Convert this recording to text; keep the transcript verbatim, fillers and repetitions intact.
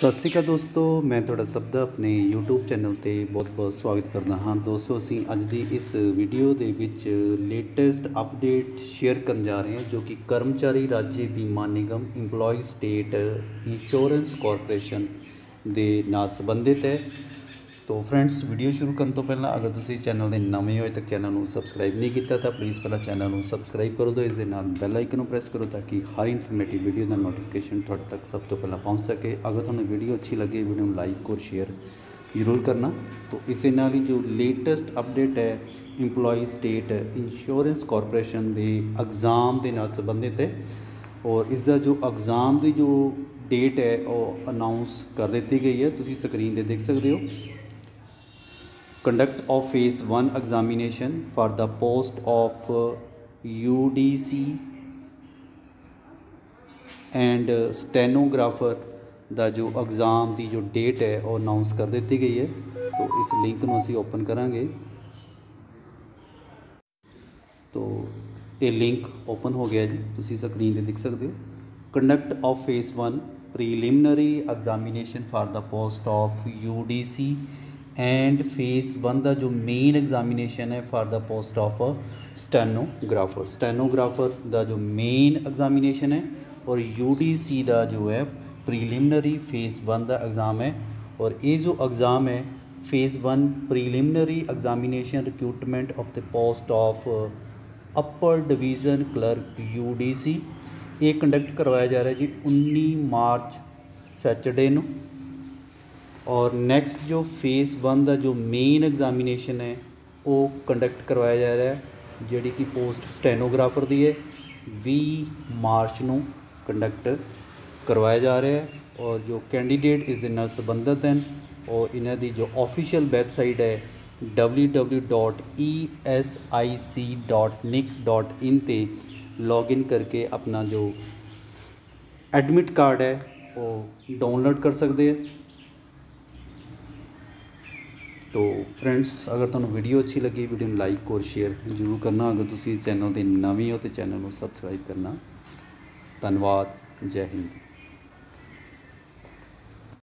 ਸਤਿ ਸ਼੍ਰੀ ਅਕਾਲ ਦੋਸਤੋ, ਮੈਂ ਤੁਹਾਡਾ ਸਭ ਦਾ ਆਪਣੇ YouTube ਚੈਨਲ ਤੇ ਬਹੁਤ-ਬਹੁਤ ਸਵਾਗਤ ਕਰਦਾ ਹਾਂ। ਦੋਸਤੋ ਅਸੀਂ ਅੱਜ ਦੀ ਇਸ ਵੀਡੀਓ ਦੇ ਵਿੱਚ ਲੇਟੈਸਟ ਅਪਡੇਟ ਸ਼ੇਅਰ ਕਰਨ ਜਾ ਰਹੇ ਹਾਂ ਜੋ ਕਿ ਕਰਮਚਾਰੀ ਰਾਜ ਬੀਮਾ ਨਿਗਮ ਇੰਪਲੋਈ ਸਟੇਟ ਇੰਸ਼ੋਰੈਂਸ ਕਾਰਪੋਰੇਸ਼ਨ ਦੇ ਨਾਲ ਸੰਬੰਧਿਤ ਹੈ। तो फ्रेंड्स वीडियो शुरू करने तो पहला अगर तुम चैनल के नवे हो तक चैनल को सबसक्राइब नहीं किया तो प्लीज़ पहला चैनल को सबसक्राइब करो तो इस बैल आइकन प्रेस करो ताकि हर इन्फॉर्मेटिव वीडियो का नोटिफिकेशन थोड़े तक सब तो पहला पहुँच सके। अगर तुम्हें वीडियो अच्छी लगे वीडियो को लाइक और शेयर जरूर करना। तो इस नाल ही जो लेटेस्ट अपडेट है इंप्लॉई स्टेट इंश्योरेंस कॉरपोरेशन के एग्जाम के नाल संबंधित है और इसका जो एग्जाम की जो डेट है वो अनाउंस कर दी गई है। तुम स्क्रीन पर देख सकते हो। Conduct of phase one examination for the post of U D C and stenographer दा जो एग्ज़ाम की जो डेट है वो अनाउंस कर दी गई है। तो इस लिंक को असी ओपन करांगे तो ये लिंक ओपन हो गया जी, तुसी स्क्रीन पर देख सकते हो। Conduct of phase one preliminary examination for the post of U D C and phase one का जो मेन एग्जामिनेशन है for the post of stenographer stenographer का जो मेन एग्जामिनेशन है और यू डी सी का जो है प्रीलिमिनरी फेस वन का एग्ज़ाम है। और ये जो एग्ज़ाम है phase one preliminary examination recruitment of the post of upper division clerk U D C ये कंडक्ट करवाया जा रहा है जी उन्नीस मार्च सैटरडे नूं। और नैक्सट जो फेस वन का जो मेन एग्जामिनेशन है वो कंडक्ट करवाया जा रहा है जिहड़ी कि पोस्ट स्टैनोग्राफर की है बीस मार्च को कंडक्ट करवाया जा रहा है। और जो कैंडीडेट इस दे नाल संबंधित हैं और इन्हां दी जो ऑफिशियल वैबसाइट है W W W dot E S I C dot nic dot in ते लॉग इन करके अपना जो एडमिट कार्ड है वो डाउनलोड कर सकते हैं। तो फ्रेंड्स अगर तुहानू वीडियो अच्छी लगी वीडियो में लाइक और शेयर जरूर करना। अगर तुम इस चैनल के नवे हो तो चैनल को सबसक्राइब करना। धन्यवाद। जय हिंद।